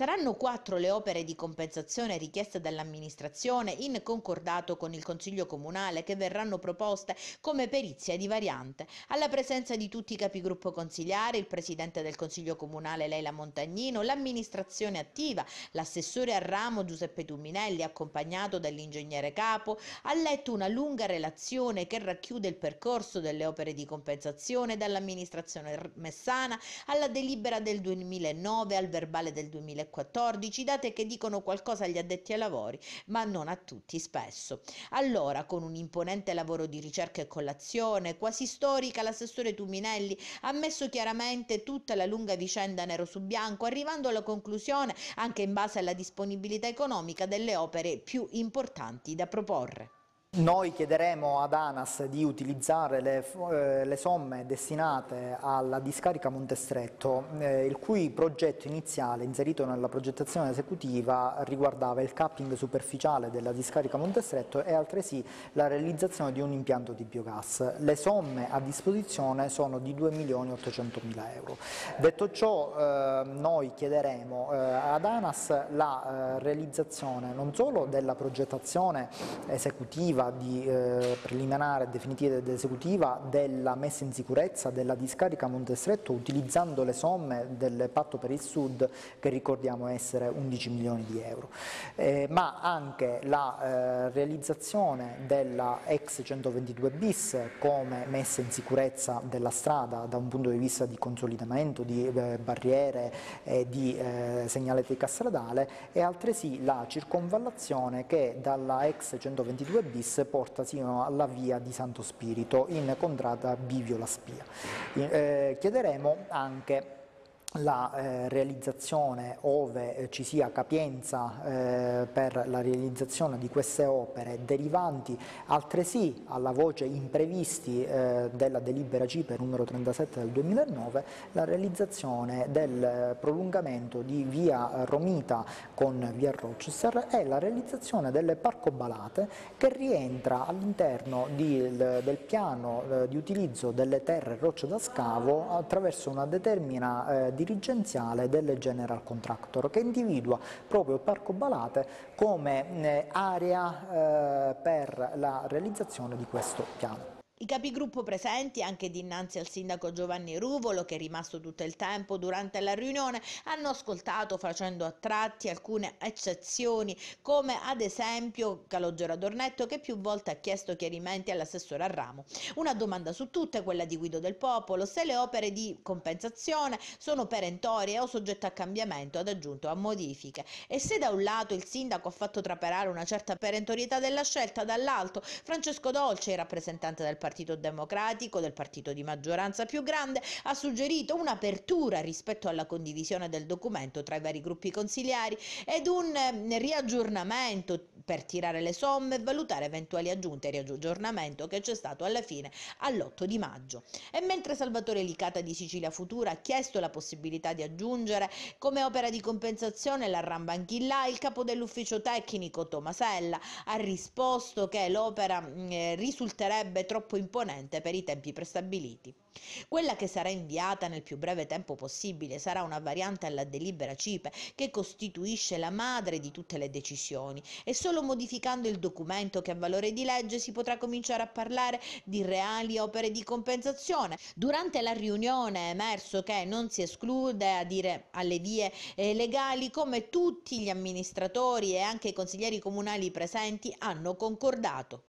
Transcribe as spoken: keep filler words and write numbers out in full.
Saranno quattro le opere di compensazione richieste dall'amministrazione in concordato con il Consiglio Comunale che verranno proposte come perizia di variante. Alla presenza di tutti i capigruppo consigliari, il Presidente del Consiglio Comunale Leila Montagnino, l'amministrazione attiva, l'assessore al ramo Giuseppe Tuminelli, accompagnato dall'ingegnere capo, ha letto una lunga relazione che racchiude il percorso delle opere di compensazione dall'amministrazione messana alla delibera del duemilanove al verbale del duemilaquattordici, date che dicono qualcosa agli addetti ai lavori, ma non a tutti spesso. Allora, con un imponente lavoro di ricerca e collazione, quasi storica, l'assessore Tuminelli ha messo chiaramente tutta la lunga vicenda nero su bianco, arrivando alla conclusione, anche in base alla disponibilità economica, delle opere più importanti da proporre. Noi chiederemo ad ANAS di utilizzare le, eh, le somme destinate alla discarica Montestretto, eh, il cui progetto iniziale inserito nella progettazione esecutiva riguardava il capping superficiale della discarica Montestretto e altresì la realizzazione di un impianto di biogas. Le somme a disposizione sono di due milioni ottocentomila euro. Detto ciò, eh, noi chiederemo eh, ad ANAS la eh, realizzazione non solo della progettazione esecutiva di eh, preliminare, definitiva ed esecutiva della messa in sicurezza della discarica Montestretto utilizzando le somme del Patto per il Sud, che ricordiamo essere undici milioni di euro, eh, ma anche la eh, realizzazione della ex centoventidue bis come messa in sicurezza della strada da un punto di vista di consolidamento, di eh, barriere e di eh, segnaletica stradale, e altresì la circonvallazione che dalla ex centoventidue bis porta sino alla via di Santo Spirito in contrada Bivio La Spia. Eh, chiederemo anche la eh, realizzazione, ove eh, ci sia capienza eh, per la realizzazione di queste opere, derivanti altresì alla voce imprevisti eh, della delibera CIPE numero trentasette del duemilanove, la realizzazione del prolungamento di via Romita con via Rochester e la realizzazione delle parcobalate, che rientra all'interno del piano eh, di utilizzo delle terre rocce da scavo attraverso una determina eh, dirigenziale del General Contractor, che individua proprio Parco Balate come eh, area eh, per la realizzazione di questo piano. I capigruppo presenti, anche dinanzi al sindaco Giovanni Ruvolo, che è rimasto tutto il tempo durante la riunione, hanno ascoltato facendo a tratti alcune eccezioni, come ad esempio Calogero Adornetto, che più volte ha chiesto chiarimenti all'assessore al ramo. Una domanda su tutte, quella di Guido del Popolo: se le opere di compensazione sono perentorie o soggette a cambiamento, ad aggiunto a modifiche, e se da un lato il sindaco ha fatto trapelare una certa perentorietà della scelta, dall'altro Francesco Dolce, il rappresentante del Partito Democratico, del partito di maggioranza più grande, ha suggerito un'apertura rispetto alla condivisione del documento tra i vari gruppi consigliari ed un eh, riaggiornamento per tirare le somme e valutare eventuali aggiunte e riaggiornamento, che c'è stato alla fine all'otto di maggio. E mentre Salvatore Licata di Sicilia Futura ha chiesto la possibilità di aggiungere come opera di compensazione la Rambanchilla, il capo dell'ufficio tecnico Tomasella ha risposto che l'opera eh, risulterebbe troppo imponente per i tempi prestabiliti. Quella che sarà inviata nel più breve tempo possibile sarà una variante alla delibera CIPE, che costituisce la madre di tutte le decisioni, e solo modificando il documento, che ha valore di legge, si potrà cominciare a parlare di reali opere di compensazione. Durante la riunione è emerso che non si esclude, a dire alle vie eh, legali, come tutti gli amministratori e anche i consiglieri comunali presenti hanno concordato.